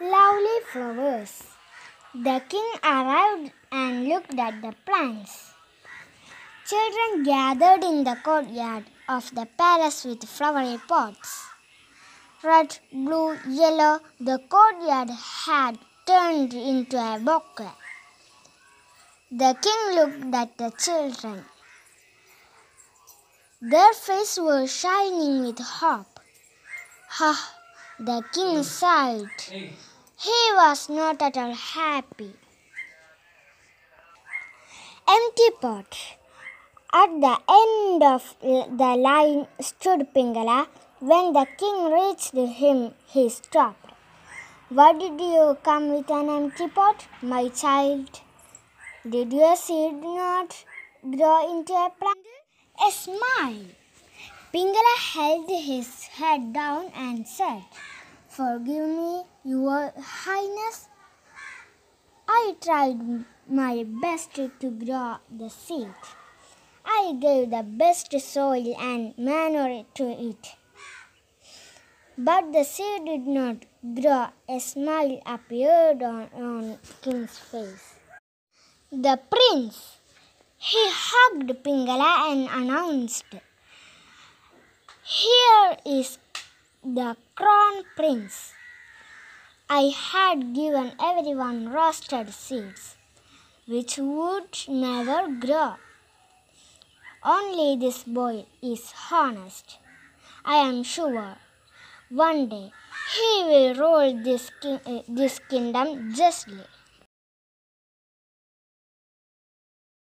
Lovely flowers. The king arrived and looked at the plants. Children gathered in the courtyard of the palace with flowery pots. Red, blue, yellow, the courtyard had turned into a bouquet. The king looked at the children. Their faces were shining with hope. Ah, the king sighed. He was not at all happy. Empty pot. At the end of the line stood Pingala. When the king reached him, he stopped. Why did you come with an empty pot, my child? Did your seed not grow into a plant? A smile. Pingala held his head down and said, "Forgive me, Your Highness. I tried my best to grow the seed. I gave the best soil and manure to it. But the seed did not grow." A smile appeared on King's face. The prince. He hugged Pingala and announced, "Here is the crown prince. I had given everyone roasted seeds, which would never grow. Only this boy is honest. I am sure one day he will rule this kingdom justly."